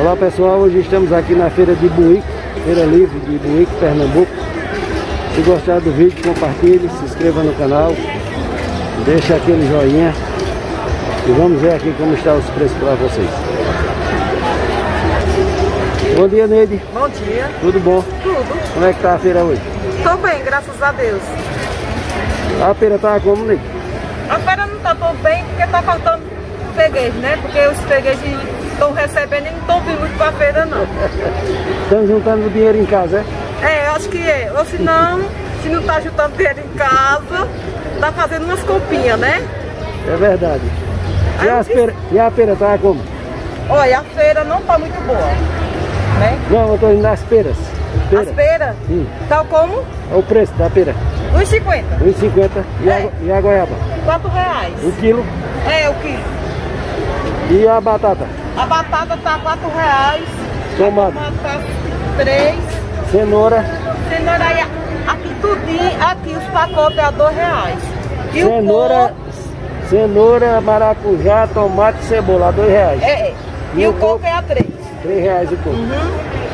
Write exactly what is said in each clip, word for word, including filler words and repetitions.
Olá pessoal, hoje estamos aqui na feira de Buíque, feira livre de Buíque, Pernambuco. Se gostar do vídeo, compartilhe, se inscreva no canal, deixa aquele joinha e vamos ver aqui como estão os preços para vocês. Bom dia, Neide. Bom dia. Tudo bom? Tudo. Como é que tá a feira hoje? Tô bem, graças a Deus. A feira tá como, Neide? A feira não tá tão bem porque tá faltando freguês, né? Porque os fregueses estão recebendo e não estão vindo muito pra feira, não. Estão juntando dinheiro em casa, é? É, eu acho que é. Ou se não, se não tá juntando dinheiro em casa, tá fazendo umas comprinhas, né? É verdade. E, Aí eu as feira, e a feira tá como? Olha, a feira não tá muito boa, né? Não, eu tô indo nas feiras. Feira. As feiras, Sim. tá como? É o preço da feira. um e cinquenta. um e cinquenta. E, É. a, e a goiaba? quatro reais. Um quilo. É, o quilo. E a batata? A batata tá quatro reais. Tomate. A tomate três. Cenoura. Cenoura aí, aqui tudinho, aqui os pacotes é a dois reais. E Cenoura, o coco, cenoura, maracujá, tomate e cebola, a dois reais. é, é. E, E o o coco coco? é a três. Três reais o coco. Uhum.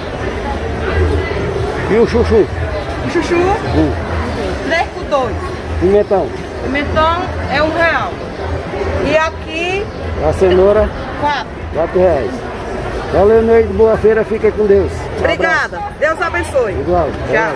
E o chuchu? O chuchu, Um. três por dois. Pimentão. Pimentão é um real. E aqui, A cenoura, quatro. quatro reais. Valeu, Neide. Boa feira. Fica com Deus. Um Obrigada. Deus abençoe. abraço. Igual. Tchau.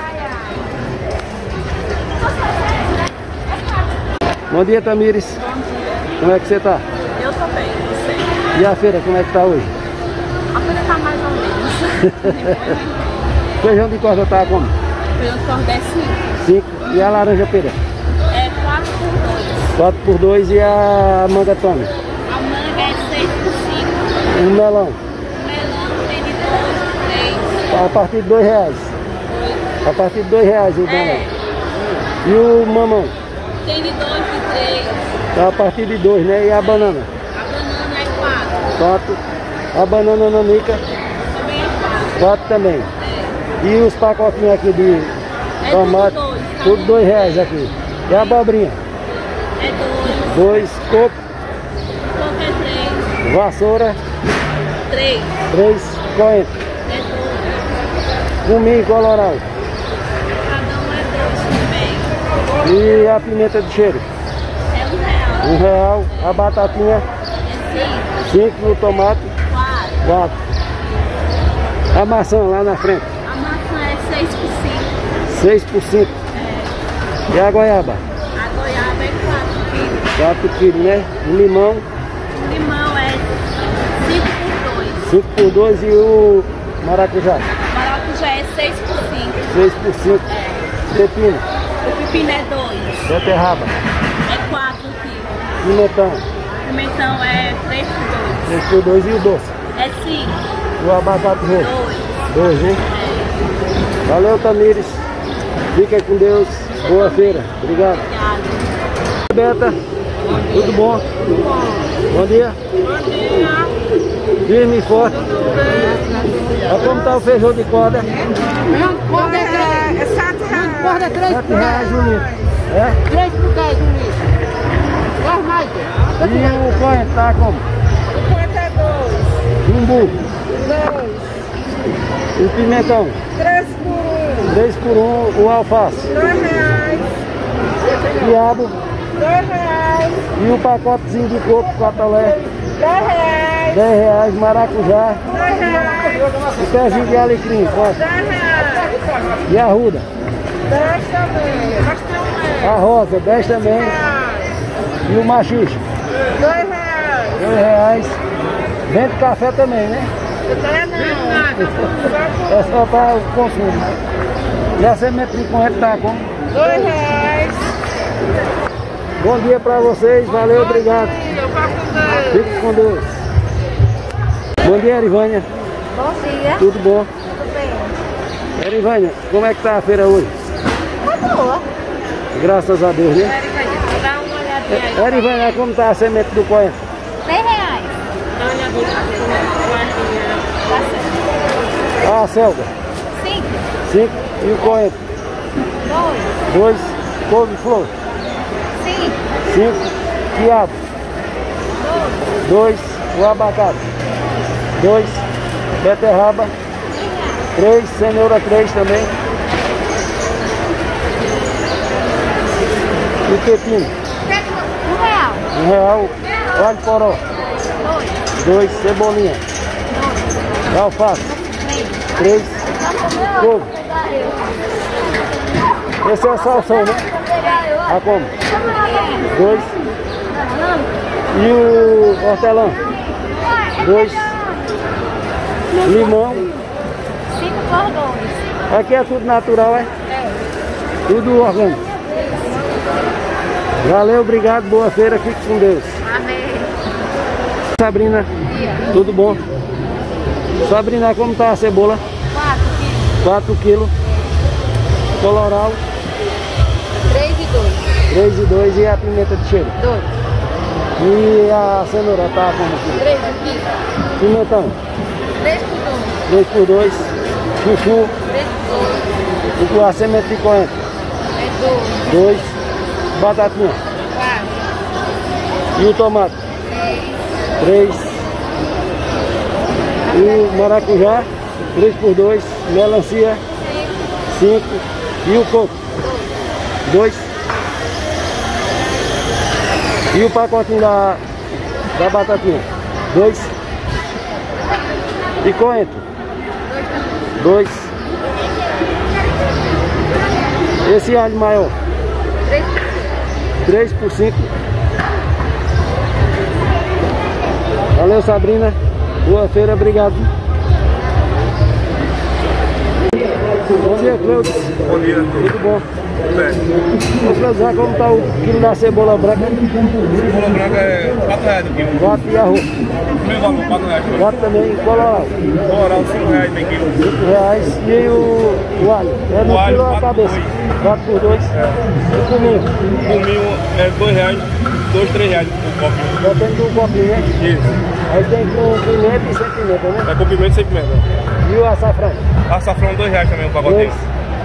Bom dia, Tamires. Como é que você tá? Eu tô bem, você? E a feira, como é que tá hoje? A feira tá mais ou menos. Feijão de corda tá como? Feijão de corda é cinco. cinco. E a laranja pera? É quatro por dois. quatro por dois. E a manga tome? A manga é seis por cinco. Um melão? O melão tem de dois, três. A partir de dois reais. A partir de dois reais o melão. É, E o mamão? tem de dois, de três. Tá a partir de dois, né? E a banana? A banana é quatro. quatro. A banana nanica? Também é quatro. quatro também. É. E os pacotinhos aqui de É tomate? tudo dois, tá? Tudo dois reais aqui. E a abobrinha? É dois. Dois. Coco? Coco é três. Vassoura? Três. Três. Coentro? É dois. Cominho colorau? Cada um é dois também. E a pimenta de cheiro? É um real. Um real. A batatinha? É cinco. Cinco. O tomate? Quatro. Quatro. A maçã lá na frente? A maçã é seis por cinco. Seis por cinco. É. E a goiaba? A goiaba é quatro quilos. Quatro quilos, né? O limão? O limão é cinco por dois. Cinco por dois. E o maracujá? O maracujá é seis por cinco. Seis por cinco. É. Pepino? O pepino é dois. Beterraba? É quatro quilos. Pimentão? O pimentão é três por dois. Três por dois. E o doce? É cinco. O abacate roxo? Dois. Dois, né? É. Valeu, Tamires. Fica com Deus. Boa feira. Obrigado. Obrigada. Beta, tudo bom? Tudo bom. Bom dia. Bom dia. Firme e forte. Olha como tá o feijão de corda. Corda é três. É sete reais. Corda é três sete reais um litro. É? três por dez um litro. Dez mais. E o coentro tá como? O quanto é dois? Umbu. Dois. E o pimentão? Três por um. Três por um. O alface. Dois reais. Quiabo. Dois reais. E o pacotezinho de coco catalé. Dez reais. dez reais. Maracujá. Dois reais. O pezinho de alecrim. Quanto? Dez reais. E a ruda? Dez também. Mas tem um A rosa. dez também. reais. E o machixe? Dois reais. dois reais. Vende café também, né? É não. É só para o consumo. E a semente de coentro tá como? Dois reais. Bom dia para vocês, valeu, obrigado. Eu faço dois. Fique com Deus. Bom dia, Erivânia. Bom dia. Tudo bom? Tudo bem. Erivânia, como é que tá a feira hoje? Tá boa. Graças a Deus, né? Dá uma olhadinha aí. Erivânia, como tá a semente do coentro? Três reais. Dá uma olhadinha. Ah, a selga? Cinco. Cinco. E o coentro? Dois. Dois. Couve-flor? Cinco. Cinco. Quiabo? Dois. O abacate? Dois. Beterraba, três, cenoura três também. E pepino? Um real. Um real. Alho poró? Dois. Dois. Cebolinha? Dois. Alface? Três. Três. Couve? Esse é salsão, né? A como? Dois. E o hortelã? Dois. Limão? Cinco por dois. Aqui é tudo natural, é? É. Tudo orgânico. Valeu, obrigado, boa feira, fique com Deus. Amém. Sabrina, tudo bom? Sabrina, como tá a cebola? Quatro quilos. quatro quilos. Coloral? Três e dois. três e dois. E a pimenta de cheiro? Dois. E a cenoura tá como aqui? Três aqui. Pimentão? Três por dois. três por dois. Chuchu? Três por dois. E a semente de coentro? É dois. dois. Batatinha? Quatro. E o tomate? Três. três. E o maracujá? três por dois. Melancia? Cinco. cinco. E o coco? dois. E o pacotinho da, da batatinha? dois. E coentro? dois. Esse alho maior? Três. três por cinco. Valeu, Sabrina. Boa feira, obrigado. Bom dia, Cleudes. Bom dia. Tudo bom? Bem, Ô, Cleudes, já como tá o quilo da cebola branca? cebola branca é quatro reais o quilo. quatro e arroz. Meu valor, quatro reais. quatro também, coloral. Coloral, cinco reais meio quilo. cinco reais. E o, o alho? É no O alho, quilo a quatro por cabeça? dois. quatro por dois. E o cominho? Cominho é dois reais, dois, três reais o copo. Depende do copinho, né? Isso. Aí tem com pimenta e sem pimenta, né? É com pimenta sem pimenta. E o açafrão? Açafrão, dois reais também o pacotinho. Dois.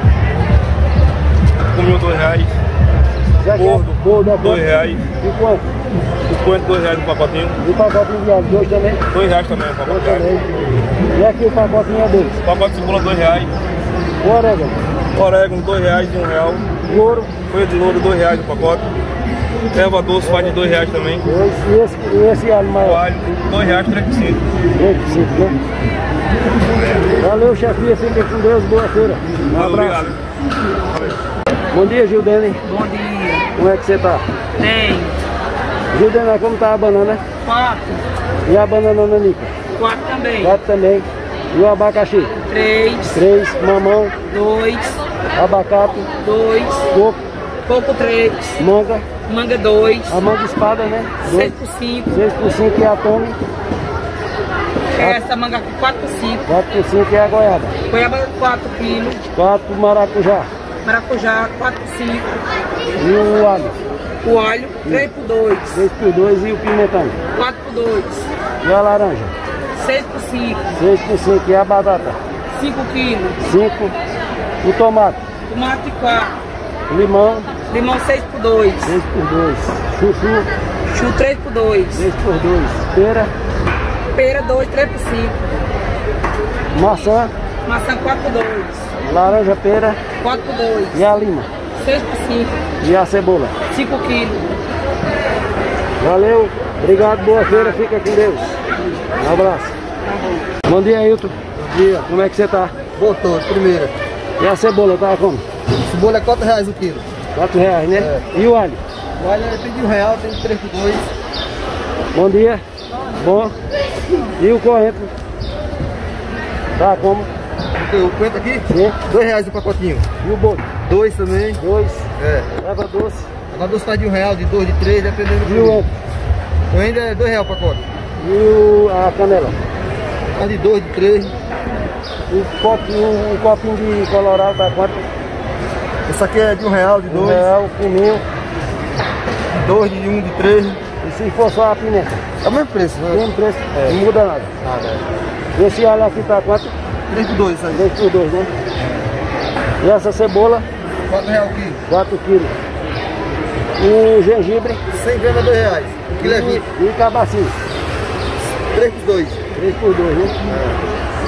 Cominho, dois reais. Já que é Gordo, gordo, é dois quanto? reais. E quanto? O coentro, dois reais o pacotinho. E o pacotinho de alho? Dois também? Dois reais também o Dois pacotinho. também. E aqui o pacotinho é dois. O pacote de cebola, dois reais. O orégano? Orégano, dois reais e um real. Louro? Folha de louro, dois reais o pacote. Erva doce, faz de dois reais também. Dois. E esse, e esse alho O maior? alho, dois reais, três por cinco. Três, cinco, né? Valeu, chefia. Fica com Deus. Boa feira. Um abraço. Obrigado. Bom dia, Gildene. Bom dia. Como é que você tá? Tem Gildene, como tá a banana? quatro. E a banana nanica? Quatro também. Quatro também. E o abacaxi? Três. Três. Mamão? Dois. Abacate? Dois. Coco? Coco três. Manga? Manga dois. A manga espada, né? Seis por cinco. seis por cinco e a tome? Essa manga aqui quatro por cinco. quatro por cinco e a goiaba? Goiaba quatro quilos. quatro maracujá. Maracujá quatro por cinco. E o alho? O alho três por dois. três por dois e o pimentão? quatro por dois. E a laranja? seis por cinco. seis por cinco e a batata? cinco quilos. cinco. O tomate? Tomate quatro. Limão? Limão seis por dois. seis por dois. Chuchu? Chu três por dois. três por dois. Pera? Pera dois, três por cinco. Maçã? Maçã quatro por dois. Laranja, pera? quatro por dois. E a lima? seis por cinco. E a cebola? cinco quilos. Valeu, obrigado, boa feira, fica com Deus. Um abraço. Bom dia, Ailton. Bom dia. Como é que você tá? Voltou, primeira. E a cebola, tá como? Cebola é quatro reais o quilo. quatro reais, né? É. E o alho? O alho tem de um real, tem de três por dois. Bom dia. Bom. E o coentro? Tá como? O coentro aqui? Sim. Dois reais o pacotinho. E o bolo? Dois também. Dois. É. Erva doce. A doce faz de um real, de dois, de três, dependendo do E o quilo. entre? O ainda é dois reais o pacote. E o, a canela? Faz de dois, de três. O copinho, um copinho de colorado tá quanto? Essa aqui é de um real, de Um dois. real, o cominho. De dois, de um, de três. E se for só a pimenta? É o mesmo preço, né? Mesmo preço? É. Não muda nada. Nada, é. Esse alho aqui tá quanto? Três por dois, isso aí. dois por dois, né? E essa cebola? Quatro reais o quilo. quatro quilos. O gengibre? cem gramas, dois reais. O quilo é vinte. E o cabacinho? Três por dois. três por dois, né?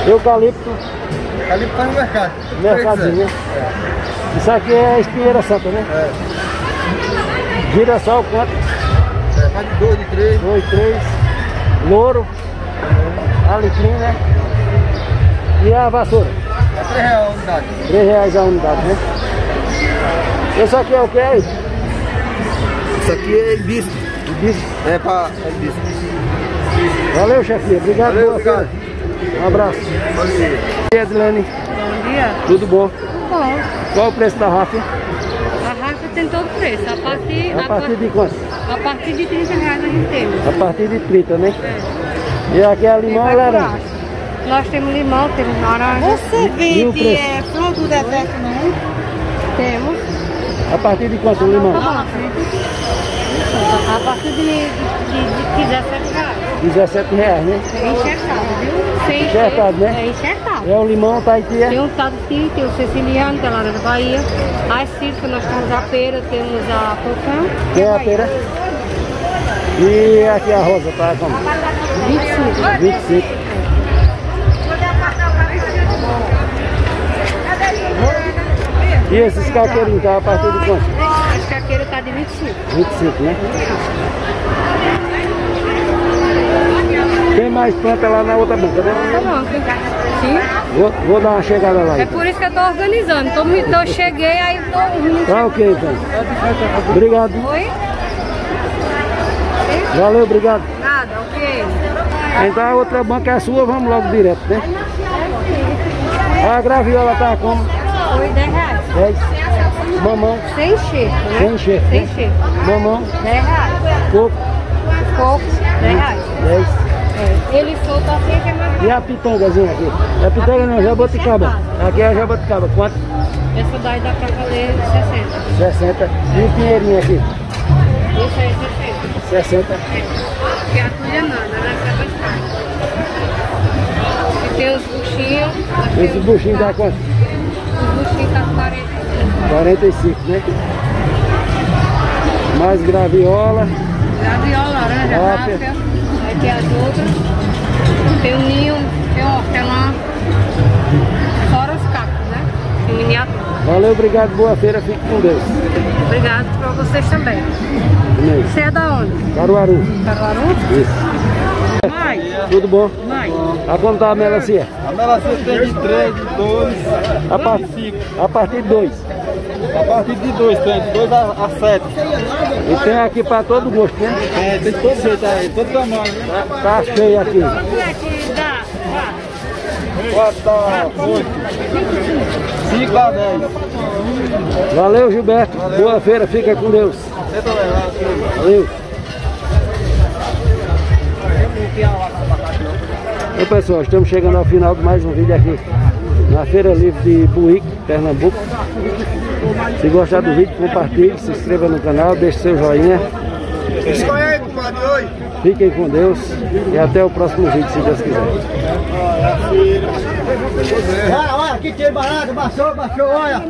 Eucalipto. Ali tá no mercado. Mercadinho, né? É. Isso aqui é espinheira santa, né? É. Girassol, quanto? É, mais de dois, de três. Dois, três. Louro. Alecrim, né? E a vassoura? É três reais a unidade. Três reais a unidade, né? Isso aqui é o que é isso? Isso aqui é hibisco. Hibisco. É pra... é hibisco. Valeu, chefinha. Obrigado. Valeu, boa obrigado. feira. Um abraço. Bom dia. Bom dia, Edilene. Bom dia. Tudo bom? Tudo bom. Qual o preço da ráfia? A rafa tem todo preço. A partir, A partir de quanto? a partir de trinta reais a gente tem. A partir de trinta, né? É. E aqui é limão e laranja. Nós temos limão, temos laranja. Você E o vende preço? é, fruto do deserto, não? Temos. A partir de quanto o limão? A partir de, de, de, de dezessete reais. dezessete reais, né? É enxertado, viu? Sem Enxertado, né? É enxertado. É o limão Tahiti, Tem é? o Tahiti, tem o Siciliano, tem a laranja Bahia. As cítricas nós temos a pera, temos a Procão. Tem a pera. E aqui a rosa, tá como? vinte e cinco. vinte e cinco. E esses caqueirinhos tá a partir de quanto? As caqueiras tá de vinte e cinco. vinte e cinco, né? Tem mais planta lá na outra banca, né? Tá bom. Sim. Vou, vou dar uma chegada lá. É Então. por isso que eu tô organizando. Tô, então eu cheguei, aí eu tô... Tá ok, então. Obrigado. Oi? Valeu, obrigado. Nada, ok. Então a outra banca é a sua, vamos logo direto, né? A graviola tá como? Oi, dez reais. dez. Mamão. Sem enxerto, né? Sem enxerto, Sem né? enxerto. Mamão. dez reais. Coco. Coco, dez reais. dez. É. Ele solta assim que é mais E a pitangazinha aqui? A pitanga não, jabuticaba. Aqui é a jabuticaba. Quanto? Essa daí dá pra fazer sessenta. sessenta. E o pinheirinho aqui? Isso aí, sessenta. sessenta. Porque a tulha nada, né? Fica mais caro. E tem os buchinhos. Esse buchinho dá quanto? Os buchinhos tá quarenta e cinco. quarenta e cinco, né? Mais graviola. Graviola, laranja, Ráfia. ráfia. Aí tem as outras. Tem o ninho, tem o hortelã. Fora os cactos, né? Em miniatura. Valeu, obrigado, boa feira, fique com Deus. Obrigado pra vocês também. Amém. Você é da onde? Caruaru. Caruaru? Isso. Mãe. Tudo bom? Mãe. A quanto tá a melancia? A melancia tem de três, de dois, A, par... a partir de dois. a partir de dois, tem de dois a sete. E tem aqui para todo gosto, né? É, tem todo jeito aí, todo tamanho. Né? Tá cheio aqui. Quanto é que dá? quatro dá oito, cinco dá dez. Valeu, Gilberto. Boa feira, fica com Deus. Tenta levar, assim. Valeu. Então, pessoal, estamos chegando ao final de mais um vídeo aqui na Feira Livre de Buíque, Pernambuco. Se gostar do vídeo, compartilhe, se inscreva no canal, deixe seu joinha. Fiquem com Deus e até o próximo vídeo, se Deus quiser. Olha, olha, aqui tem barato, baixou, baixou, olha.